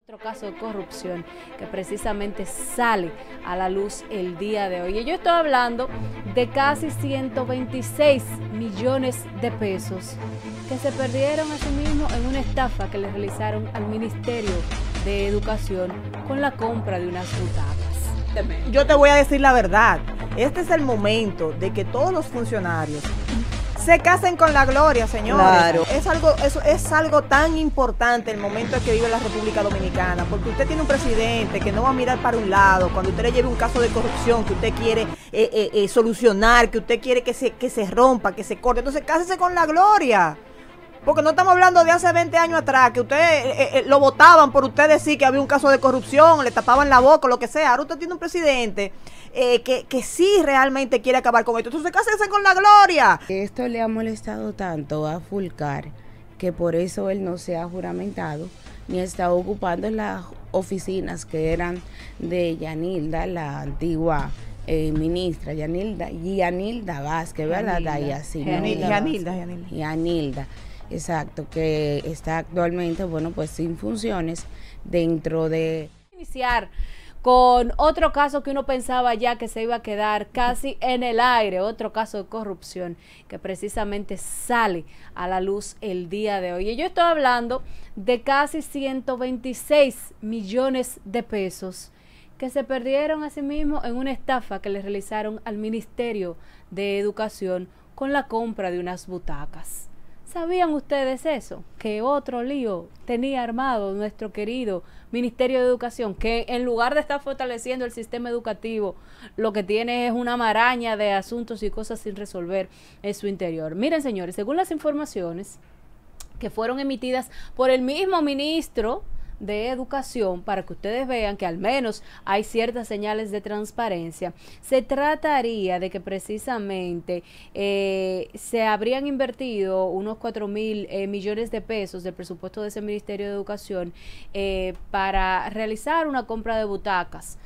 Otro caso de corrupción que precisamente sale a la luz el día de hoy. Y yo estoy hablando de casi 126 millones de pesos que se perdieron a sí mismos en una estafa que le realizaron al Ministerio de Educación con la compra de unas butacas. Yo te voy a decir la verdad. Este es el momento de que todos los funcionarios se casen con la gloria, señores. Claro. Es algo tan importante el momento en que vive la República Dominicana, porque usted tiene un presidente que no va a mirar para un lado, cuando usted le lleve un caso de corrupción que usted quiere solucionar, que usted quiere que se rompa, que se corte. Entonces, cásese con la gloria. Porque no estamos hablando de hace 20 años atrás, que usted lo votaban por usted decir que había un caso de corrupción, le tapaban la boca, lo que sea. Ahora usted tiene un presidente que sí realmente quiere acabar con esto. Entonces, cásese con la gloria. Esto le ha molestado tanto a Fulcar que por eso él no se ha juramentado ni está ocupando las oficinas que eran de Yanilda, la antigua ministra, Yanilda Vázquez, ¿verdad? Yanilda. Exacto, que está actualmente, bueno, pues sin funciones dentro de... Iniciar con otro caso que uno pensaba ya que se iba a quedar casi en el aire, otro caso de corrupción que precisamente sale a la luz el día de hoy. Y yo estoy hablando de casi 126 millones de pesos que se perdieron a sí mismos en una estafa que le realizaron al Ministerio de Educación con la compra de unas butacas. ¿Sabían ustedes eso? Que otro lío tenía armado nuestro querido Ministerio de Educación, que en lugar de estar fortaleciendo el sistema educativo, lo que tiene es una maraña de asuntos y cosas sin resolver en su interior. Miren, señores, según las informaciones que fueron emitidas por el mismo ministro de Educación, para que ustedes vean que al menos hay ciertas señales de transparencia, se trataría de que precisamente se habrían invertido unos 4.000 millones de pesos del presupuesto de ese Ministerio de Educación para realizar una compra de butacas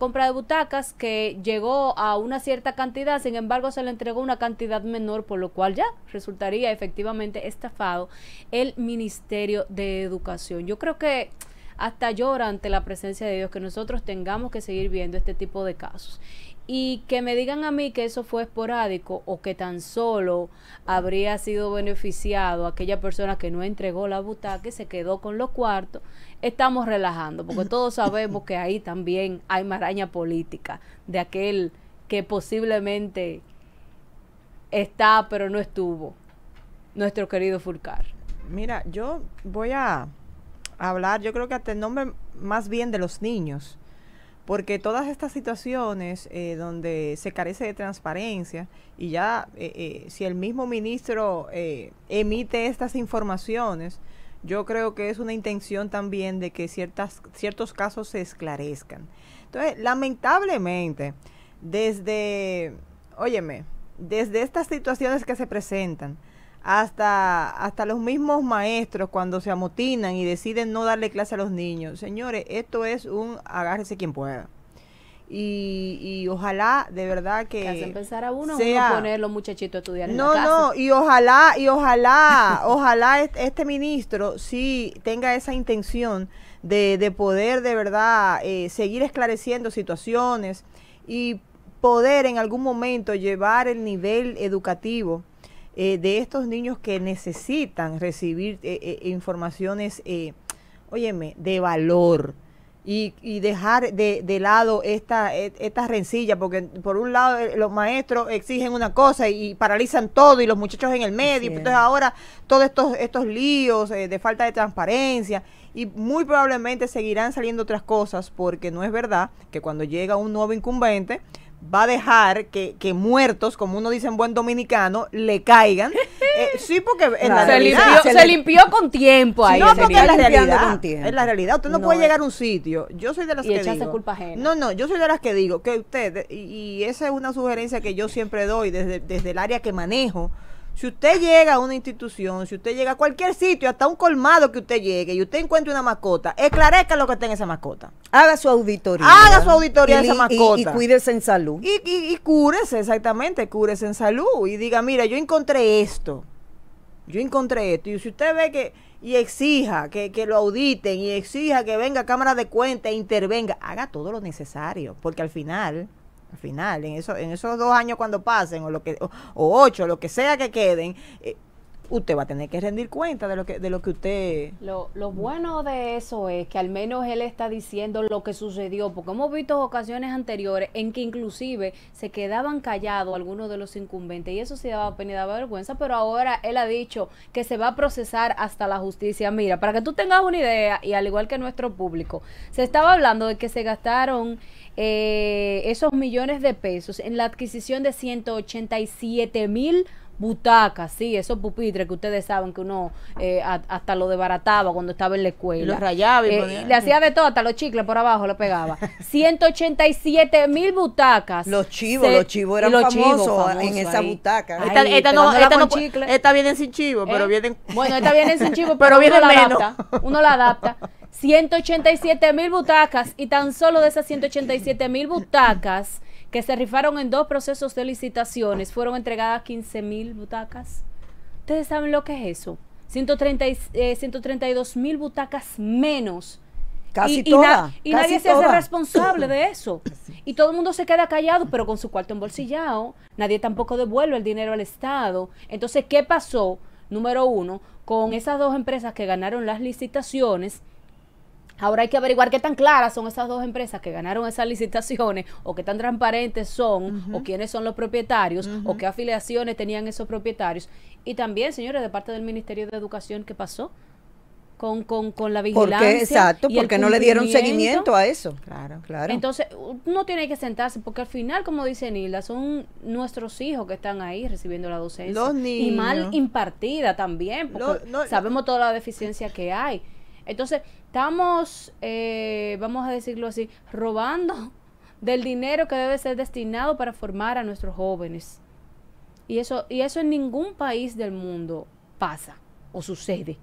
que llegó a una cierta cantidad, sin embargo se le entregó una cantidad menor, por lo cual ya resultaría efectivamente estafado el Ministerio de Educación. Yo creo que hasta llora ante la presencia de Dios que nosotros tengamos que seguir viendo este tipo de casos. Y que me digan a mí que eso fue esporádico o que tan solo habría sido beneficiado aquella persona que no entregó la butaca y se quedó con los cuartos, estamos relajando, porque todos sabemos que ahí también hay maraña política de aquel que posiblemente está pero no estuvo, nuestro querido Fulcar. Mira, yo voy a hablar, yo creo que hasta el nombre más bien de los niños, porque todas estas situaciones donde se carece de transparencia y ya si el mismo ministro emite estas informaciones, yo creo que es una intención también de que ciertos casos se esclarezcan. Entonces, lamentablemente, desde estas situaciones que se presentan, hasta los mismos maestros cuando se amotinan y deciden no darle clase a los niños. Señores, esto es un agárrese quien pueda. Y ojalá de verdad que hace empezar a uno poner los muchachitos a estudiar en la casa. No, y ojalá este ministro sí tenga esa intención de poder de verdad seguir esclareciendo situaciones y poder en algún momento llevar el nivel educativo de estos niños que necesitan recibir informaciones, de valor y dejar de lado esta rencilla, porque por un lado los maestros exigen una cosa y paralizan todo y los muchachos en el medio, sí. Entonces ahora todos estos líos de falta de transparencia y muy probablemente seguirán saliendo otras cosas, porque no es verdad que cuando llega un nuevo incumbente va a dejar que muertos, como uno dice en buen dominicano, le caigan. Sí, porque en la realidad se limpió con tiempo ahí. No, porque es la realidad. Es la realidad. Usted no puede llegar a un sitio. Yo soy de las que digo. Culpa ajena. No, yo soy de las que digo que usted, y esa es una sugerencia que yo siempre doy desde el área que manejo. Si usted llega a una institución, si usted llega a cualquier sitio, hasta un colmado que usted llegue y usted encuentre una mascota, esclarezca lo que está en esa mascota. Haga su auditoría. Haga su auditoría de esa mascota. Y cuídese en salud. Y cúrese, exactamente, cúrese en salud. Y diga, mira, yo encontré esto. Y si usted ve y exija que lo auditen y exija que venga Cámara de Cuentas e intervenga, haga todo lo necesario, porque al final, en esos 2 años cuando pasen, o 8, lo que sea que queden, usted va a tener que rendir cuenta de lo que usted... Lo bueno de eso es que al menos él está diciendo lo que sucedió, porque hemos visto ocasiones anteriores en que inclusive se quedaban callados algunos de los incumbentes, y eso sí daba pena y daba vergüenza, pero ahora él ha dicho que se va a procesar hasta la justicia. Mira, para que tú tengas una idea, y al igual que nuestro público, se estaba hablando de que se gastaron esos millones de pesos en la adquisición de 187,000 butacas, sí, esos pupitres que ustedes saben que uno hasta lo desbarataba cuando estaba en la escuela. Y los rayaba le hacía de todo, hasta los chicles por abajo le pegaba. 187,000 butacas. Los chivos eran famosos en esa butaca. Esta vienen sin chivo, pero vienen... Bueno, esta vienen sin chivo, pero vienen menos. Uno la adapta. 187,000 butacas, y tan solo de esas 187,000 butacas que se rifaron en 2 procesos de licitaciones, fueron entregadas 15,000 butacas. ¿Ustedes saben lo que es eso? 132,000 butacas menos. Casi todas. Y nadie se hace responsable de eso. Y todo el mundo se queda callado, pero con su cuarto embolsillado. Nadie tampoco devuelve el dinero al Estado. Entonces, ¿qué pasó? Número 1, con esas 2 empresas que ganaron las licitaciones. Ahora hay que averiguar qué tan claras son esas 2 empresas que ganaron esas licitaciones, o qué tan transparentes son, o quiénes son los propietarios, o qué afiliaciones tenían esos propietarios. Y también, señores, de parte del Ministerio de Educación, ¿qué pasó con la vigilancia? ¿Por qué? Exacto, porque no le dieron seguimiento a eso. Claro. Entonces, uno tiene que sentarse, porque al final, como dice Nilda, son nuestros hijos que están ahí recibiendo la docencia. Los niños. Y mal impartida también, porque sabemos toda la deficiencia que hay. Entonces, estamos, vamos a decirlo así, robando del dinero que debe ser destinado para formar a nuestros jóvenes. Y eso en ningún país del mundo pasa o sucede.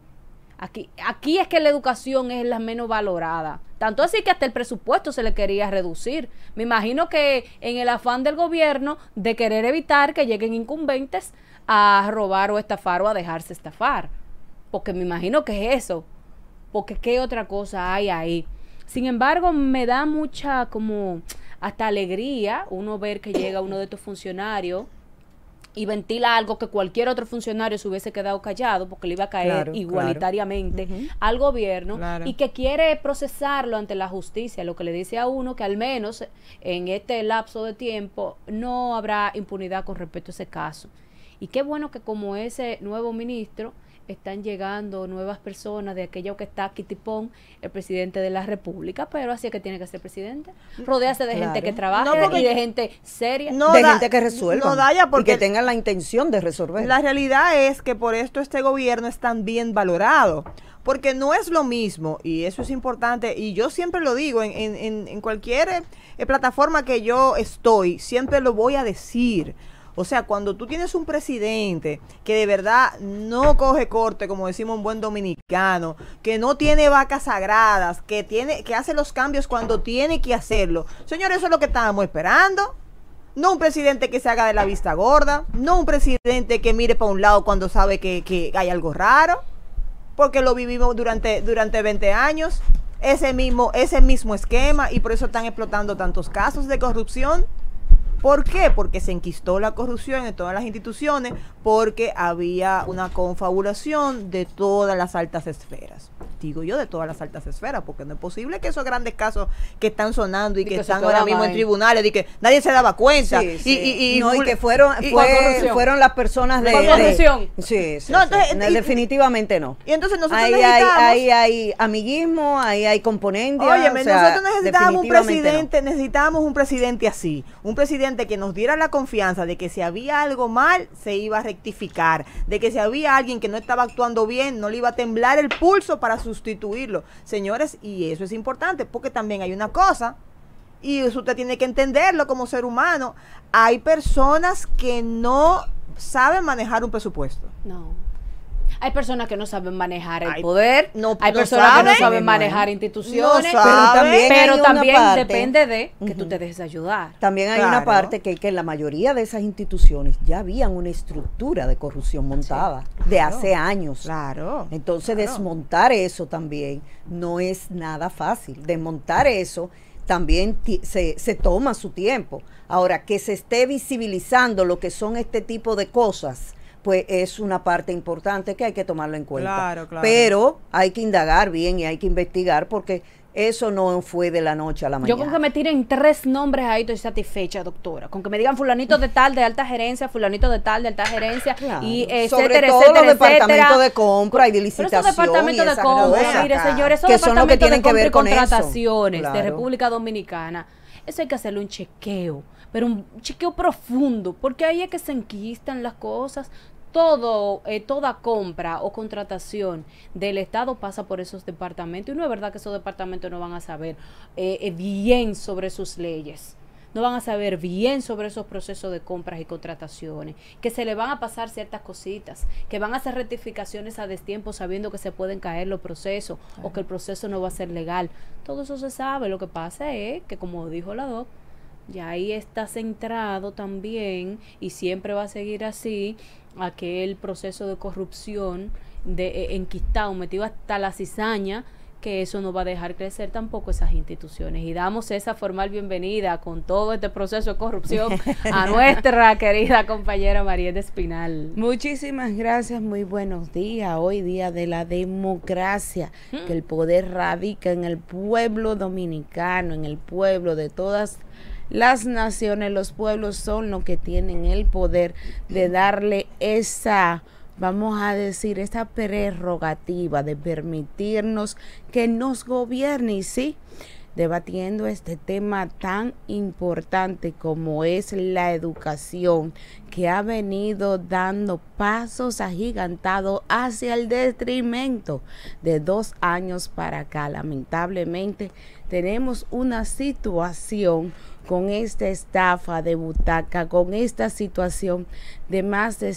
Aquí es que la educación es la menos valorada. Tanto así que hasta el presupuesto se le quería reducir. Me imagino que en el afán del gobierno de querer evitar que lleguen incumbentes a robar o estafar o a dejarse estafar. Porque me imagino que es eso. Porque qué otra cosa hay ahí. Sin embargo, me da mucha como hasta alegría uno ver que llega uno de estos funcionarios y ventila algo que cualquier otro funcionario se hubiese quedado callado, porque le iba a caer igualitariamente al gobierno, y que quiere procesarlo ante la justicia, lo que le dice a uno que al menos en este lapso de tiempo no habrá impunidad con respecto a ese caso. Y qué bueno que como ese nuevo ministro están llegando nuevas personas de aquello que está Kitipón, el presidente de la República, pero así es que tiene que ser presidente. Rodéase de gente que trabaje y de gente seria. De gente que resuelva y que tengan la intención de resolver. La realidad es que por esto este gobierno es tan bien valorado, porque no es lo mismo, y eso es importante, y yo siempre lo digo, en cualquier plataforma que yo estoy, siempre lo voy a decir. O sea, cuando tú tienes un presidente que de verdad no coge corte, como decimos un buen dominicano, que no tiene vacas sagradas, que hace los cambios cuando tiene que hacerlo. Señores, eso es lo que estábamos esperando. No un presidente que se haga de la vista gorda, no un presidente que mire para un lado cuando sabe que hay algo raro, porque lo vivimos durante 20 años, ese mismo esquema, y por eso están explotando tantos casos de corrupción. ¿Por qué? Porque se enquistó la corrupción en todas las instituciones, porque había una confabulación de todas las altas esferas. Digo yo de todas las altas esferas, porque no es posible que esos grandes casos que están sonando y que están ahora mismo en tribunales, y que nadie se daba cuenta. Y que fueron las personas de corrupción. Definitivamente no. Y entonces nosotros hay amiguismo, hay componendia. Óyeme, nosotros necesitábamos un presidente así, un presidente que nos diera la confianza de que si había algo mal, se iba a rectificar, de que si había alguien que no estaba actuando bien, no le iba a temblar el pulso para sustituirlo. Señores, y eso es importante, porque también hay una cosa, y eso usted tiene que entenderlo como ser humano, hay personas que no saben manejar un presupuesto. No. Hay personas que no saben manejar el Ay, poder, no- hay no personas que no saben. saben manejar instituciones, No saben. pero hay una también parte- depende de que tú te dejes ayudar. También hay una Claro. parte que en la mayoría de esas instituciones ya habían una estructura de corrupción montada de claro. hace años. Claro. Entonces claro. desmontar eso también no es nada fácil. Desmontar eso también se toma su tiempo. Ahora, que se esté visibilizando lo que son este tipo de cosas, pues es una parte importante que hay que tomarlo en cuenta. Claro, claro. Pero hay que indagar bien y hay que investigar porque eso no fue de la noche a la mañana. Yo con que me tiren 3 nombres ahí estoy satisfecha, doctora. Con que me digan fulanito de tal, de alta gerencia, fulanito de tal, de alta gerencia, Claro. y Sobre etcétera, todo etcétera, los departamentos etcétera. de compra y de Pero licitación. esos departamentos y de esas compra, cosas, mire señores, esos que son lo que departamentos tienen de que compra y ver con eso. contrataciones de Claro. República Dominicana, eso hay que hacerle un chequeo, pero un chequeo profundo, porque ahí es que se enquistan las cosas. Toda compra o contratación del Estado pasa por esos departamentos, y no es verdad que esos departamentos no van a saber bien sobre sus leyes, no van a saber bien sobre esos procesos de compras y contrataciones, que se le van a pasar ciertas cositas, que van a hacer rectificaciones a destiempo sabiendo que se pueden caer los procesos o que el proceso no va a ser legal. Todo eso se sabe. Lo que pasa es que, como dijo la doc, ya ahí está centrado también, y siempre va a seguir así, aquel proceso de corrupción enquistado, metido hasta la cizaña, que eso no va a dejar crecer tampoco esas instituciones. Y damos esa formal bienvenida con todo este proceso de corrupción a nuestra querida compañera Marieta Espinal. Muchísimas gracias, muy buenos días. Hoy día de la democracia, que el poder radica en el pueblo dominicano, en el pueblo de todas las naciones. Los pueblos son los que tienen el poder de darle esa, vamos a decir, esa prerrogativa de permitirnos que nos gobierne. Y sí, debatiendo este tema tan importante como es la educación, que ha venido dando pasos agigantados hacia el detrimento de 2 años para acá. Lamentablemente tenemos una situación con esta estafa de butaca, con esta situación de más de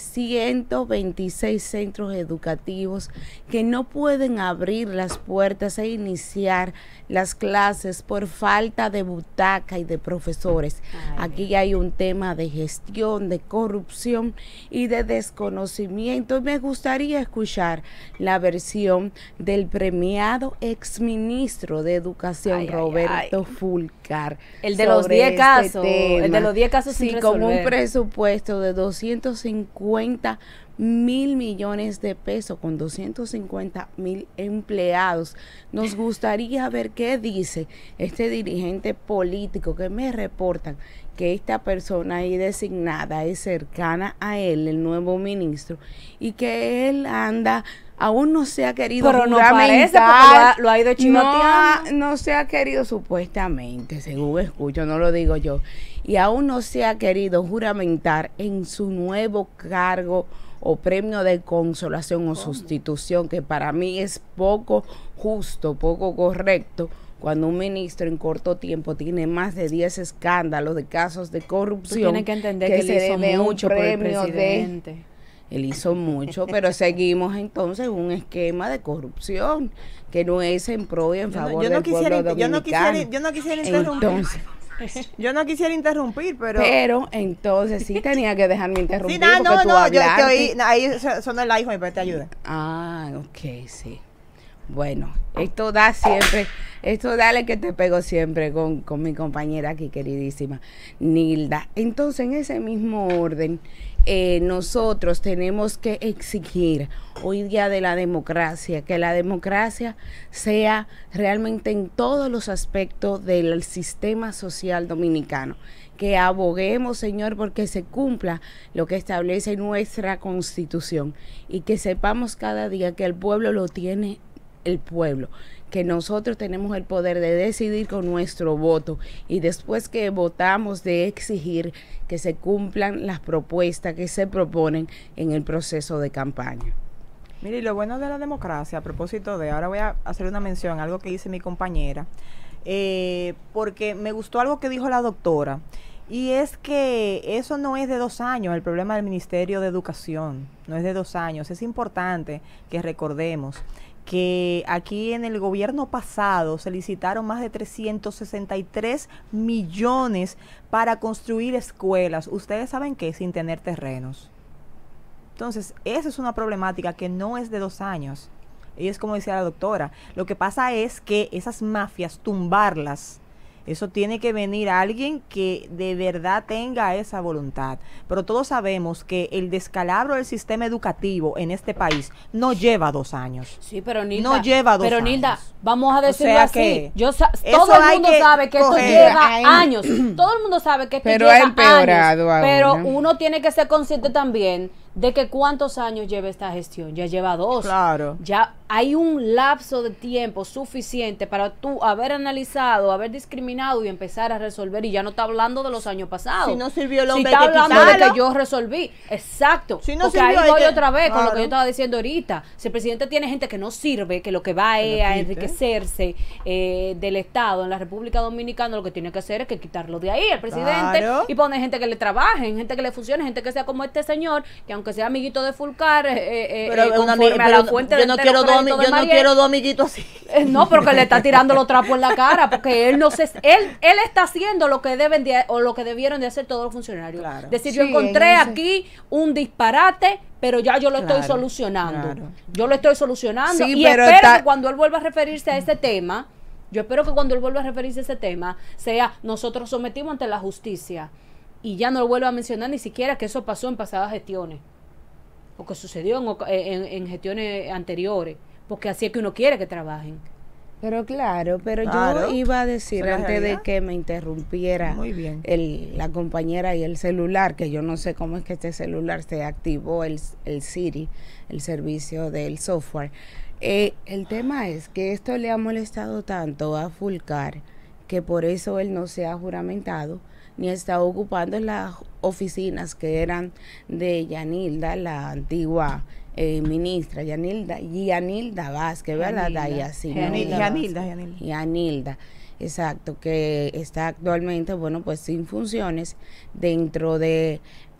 126 centros educativos que no pueden abrir las puertas e iniciar las clases por falta de butaca y de profesores. Aquí hay un tema de gestión, de corrupción y de desconocimiento. Y me gustaría escuchar la versión del premiado exministro de Educación, Roberto Fulcar. El de los 10 casos, el de los 10 casos sin Sí, con un resolver. presupuesto de 250 mil millones de pesos, con 250 mil empleados. Nos gustaría ver qué dice este dirigente político, que me reportan que esta persona ahí designada es cercana a él, el nuevo ministro, y que él anda, aún no se ha querido Pero no juramentar, parece, porque lo ha ido chivateando. no se ha querido, supuestamente, según escucho, no lo digo yo, y aún no se ha querido juramentar en su nuevo cargo o premio de consolación o sustitución, que para mí es poco justo, poco correcto, cuando un ministro en corto tiempo tiene más de 10 escándalos de casos de corrupción. Tú tienes que entender que él se hizo debe un mucho por el premio presidente. Él hizo mucho, pero seguimos entonces un esquema de corrupción que no es en pro y en favor del pueblo dominicano. Yo no quisiera interrumpir. Entonces, Yo no quisiera interrumpir, pero entonces sí tenía que dejarme interrumpir, sí, no, porque no, tú no, yo hablaste. oí, ahí sonó el iPhone, pero te ayuda. Ah, ok, sí. Bueno, esto da que te pego siempre con mi compañera aquí, queridísima Nilda. Entonces, en ese mismo orden, nosotros tenemos que exigir hoy día de la democracia, que la democracia sea realmente en todos los aspectos del sistema social dominicano, que aboguemos, Señor, porque se cumpla lo que establece nuestra Constitución, y que sepamos cada día que el pueblo lo tiene el pueblo, que nosotros tenemos el poder de decidir con nuestro voto, y después que votamos, de exigir que se cumplan las propuestas que se proponen en el proceso de campaña. Mire, y lo bueno de la democracia, a propósito de, ahora voy a hacer una mención, algo que dice mi compañera, porque me gustó algo que dijo la doctora, Y es que eso no es de 2 años, el problema del Ministerio de Educación, no es de 2 años. Es importante que recordemos que aquí en el gobierno pasado se licitaron más de 363 millones para construir escuelas. Ustedes saben que sin tener terrenos. Entonces, esa es una problemática que no es de 2 años. Y es como decía la doctora, lo que pasa es que esas mafias, tumbarlas, eso tiene que venir alguien que de verdad tenga esa voluntad. Pero todos sabemos que el descalabro del sistema educativo en este país no lleva 2 años. Sí, pero Nilda, no lleva 2 años. Pero Nilda, vamos a decirlo o sea así. Que todo el mundo sabe que esto lleva años. Todo el mundo sabe que esto pero lleva ha empeorado años. Pero aún, ¿no? uno tiene que ser consciente también de que cuántos años lleva esta gestión. Ya lleva 2. Claro. Ya hay un lapso de tiempo suficiente para tú haber analizado, haber discriminado y empezar a resolver. Y ya no está hablando de los años pasados. Si no sirvió el Si hombre, está hay que hablando de quitarlo. que yo resolví. Exacto. Si no porque sirvió, ahí hay voy que- otra vez con lo que claro. yo estaba diciendo ahorita. Si el presidente tiene gente que no sirve, que lo que va es a quite. enriquecerse del Estado en la República Dominicana, lo que tiene que hacer es que quitarlo de ahí, el presidente, Claro. y poner gente que le trabaje, gente que le funcione, gente que sea como este señor, que aunque sea amiguito de Fulcar, conforme a la fuente yo no quiero dos amiguitos así. no, pero que le está tirando los trapos en la cara, porque él no se, él está haciendo lo que deben de, o lo que debieron de hacer todos los funcionarios. Claro. Decir, yo Sí, encontré en ese- aquí un disparate, pero ya yo lo estoy Claro, solucionando. claro. Yo lo estoy solucionando Sí, y pero espero está- que cuando él vuelva a referirse a ese tema, yo espero que cuando él vuelva a referirse a ese tema, sea nosotros sometimos ante la justicia y ya no lo vuelva a mencionar ni siquiera que eso pasó en pasadas gestiones. O que sucedió en gestiones anteriores, porque así es que uno quiere que trabajen. Pero claro, pero Claro. yo iba a decir Esa es la antes de realidad. que me interrumpiera Muy bien. la compañera y el celular, que yo no sé cómo es que este celular se activó, el Siri, el servicio del software. El tema es que esto le ha molestado tanto a Fulcar que por eso él no se ha juramentado ni está ocupando las oficinas que eran de Yanilda, la antigua ministra, Yanilda Vázquez, ¿verdad? Yanilda. Y así, Yanilda. Yanilda, exacto, que está actualmente, bueno, pues sin funciones dentro de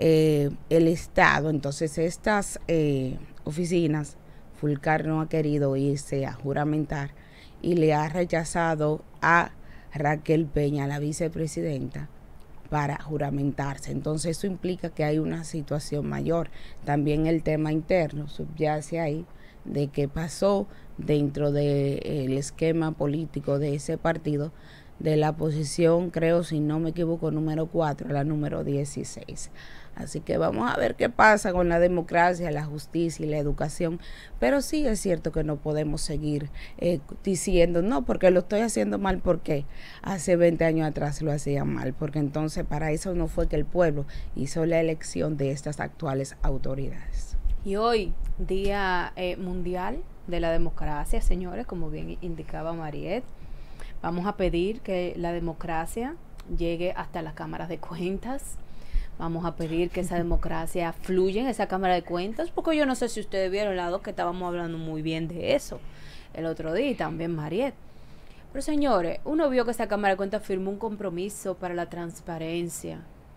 el Estado. Entonces estas oficinas, Fulcar no ha querido irse a juramentar y le ha rechazado a Raquel Peña, la vicepresidenta, para juramentarse. Entonces eso implica que hay una situación mayor. También el tema interno subyace ahí de qué pasó dentro del esquema político de ese partido, de la posición, creo, si no me equivoco, número 4 a la número 16. Así que vamos a ver qué pasa con la democracia, la justicia y la educación. Pero sí es cierto que no podemos seguir diciendo, no, porque lo estoy haciendo mal, porque hace 20 años atrás lo hacían mal, porque entonces para eso no fue que el pueblo hizo la elección de estas actuales autoridades. Y hoy, Día Mundial de la Democracia, señores, como bien indicaba Mariette, vamos a pedir que la democracia llegue hasta las cámaras de cuentas. Vamos a pedir que esa democracia fluya en esa Cámara de Cuentas, porque yo no sé si ustedes vieron la dos que estábamos hablando muy bien de eso el otro día, y también Mariette. Pero señores, uno vio que esa Cámara de Cuentas firmó un compromiso para la transparencia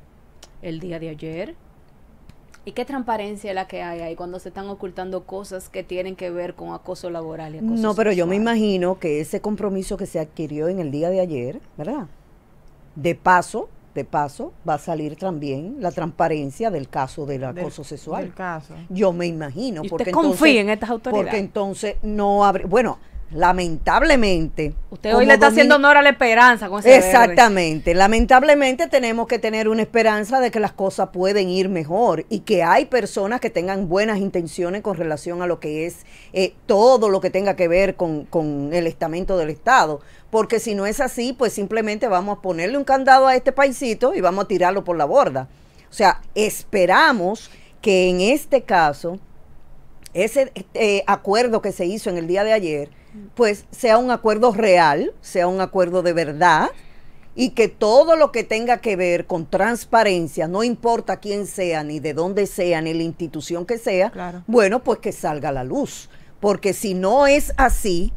el día de ayer. ¿Y qué transparencia es la que hay ahí cuando se están ocultando cosas que tienen que ver con acoso laboral y acoso No, pero yo me sexual? imagino que ese compromiso que se adquirió en el día de ayer, ¿verdad? De paso, va a salir también la transparencia del caso del acoso sexual. Del caso. Yo me imagino. ¿Y porque usted confía en estas Porque autoridades? entonces no abre. Bueno, lamentablemente. Usted hoy le está haciendo honor a la esperanza con ese verde. Exactamente. Lamentablemente tenemos que tener una esperanza de que las cosas pueden ir mejor y que hay personas que tengan buenas intenciones con relación a lo que es todo lo que tenga que ver con el estamento del Estado. Porque si no es así, pues simplemente vamos a ponerle un candado a este paisito y vamos a tirarlo por la borda. O sea, esperamos que en este caso, ese acuerdo que se hizo en el día de ayer, pues sea un acuerdo real, sea un acuerdo de verdad, y que todo lo que tenga que ver con transparencia, no importa quién sea, ni de dónde sea, ni la institución que sea, Claro. bueno, pues que salga a la luz. Porque si no es así,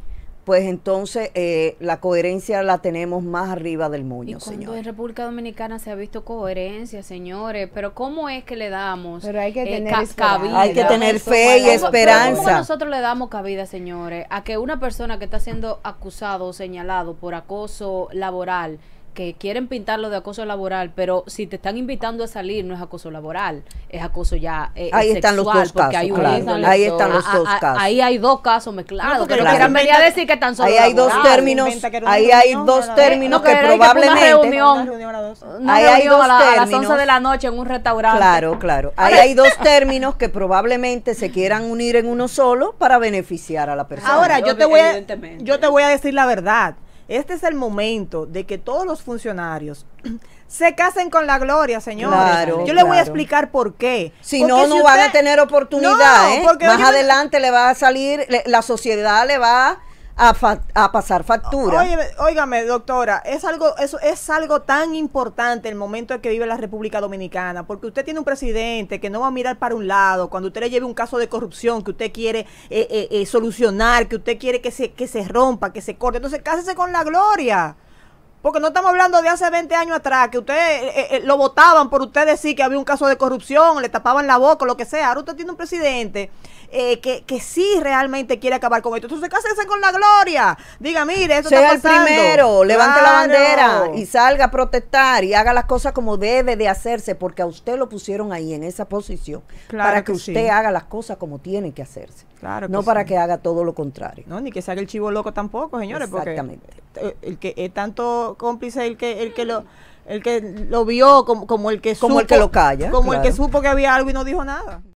pues entonces la coherencia la tenemos más arriba del Y moño, cuando señor. en República Dominicana se ha visto coherencia, señores, pero ¿cómo es que le damos Pero hay que tener esperanza. cabida? Hay que tener Eso fe y fue la- ¿Cómo esperanza. nosotros le damos cabida, señores, a que una persona que está siendo acusado o señalado por acoso laboral, que quieren pintarlo de acoso laboral, pero si te están invitando a salir no es acoso laboral, es acoso ya Ahí están los sexual, dos porque casos, hay un claro. índole. Ahí están los dos casos. Ahí hay dos casos mezclados, No, porque que no claro. quieran venir a decir que están solo Ahí hay dos laboral. términos, Inventa que era una ahí hay reunión, dos no, términos no, que que era que fue una probablemente... reunión. Una Ahí hay reunión dos a las términos. 11 de la noche en un restaurante. Claro, claro. Ahí hay dos términos que probablemente se quieran unir en uno solo para beneficiar a la persona. Ahora, yo te Evidentemente. voy a decir la verdad. Este es el momento de que todos los funcionarios se casen con la gloria, señores. Claro, Yo le voy a claro. explicar por qué. Si Porque no, no van a usted- tener oportunidad, No, ¿eh? porque, Más óyeme, adelante le va a salir, la sociedad le va a pasar factura. Óigame, doctora, eso es algo tan importante el momento en que vive la República Dominicana, porque usted tiene un presidente que no va a mirar para un lado, cuando usted le lleve un caso de corrupción que usted quiere solucionar, que usted quiere que se rompa, que se corte, entonces cásese con la gloria. Porque no estamos hablando de hace 20 años atrás, que usted lo votaban por usted decir que había un caso de corrupción, le tapaban la boca, lo que sea. Ahora usted tiene un presidente que sí realmente quiere acabar con esto. Entonces, cásese con la gloria. Diga, mire, esto Sea está el pasando. primero, levante la Claro. bandera y salga a protestar y haga las cosas como debe de hacerse, porque a usted lo pusieron ahí en esa posición Claro para que que usted sí. haga las cosas como tienen que hacerse. Claro que No para sí. que haga todo lo contrario. No, ni que se haga el chivo loco tampoco, señores, porque Exactamente. el que es tanto cómplice el que lo vio como el que Como el que lo calla, como el que claro. supo que había algo y no dijo nada.